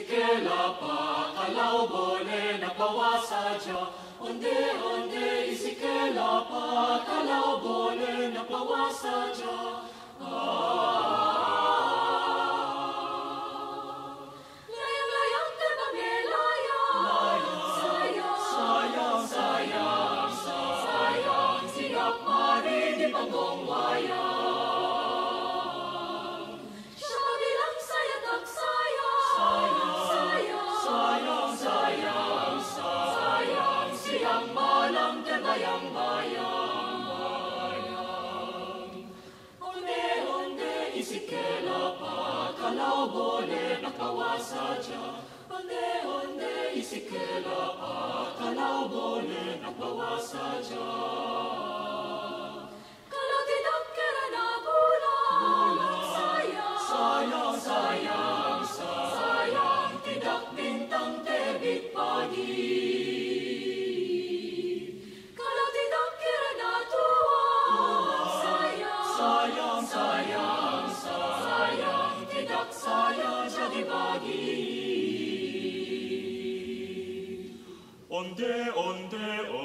Isikelapa, kalau boleh nak bawa saja. Onde, isikelapa, kalau boleh nak bawa saja. Layang-layang terbang layang. Sayang, siap mari di panggung wayang. Siapa bilang saya tak sayang, siang malam terbayang-bayang. Onde, isikelapa, kalau boleh nak bawa saja. Onde, isikelapa, kalau boleh nak bawa saja. Kalau tidak kerana bulan, sayang, tidak bintang terbit pagi. Kalau tidak kerana Tuhan, sayang, tidak saya jadi bagi. Onde,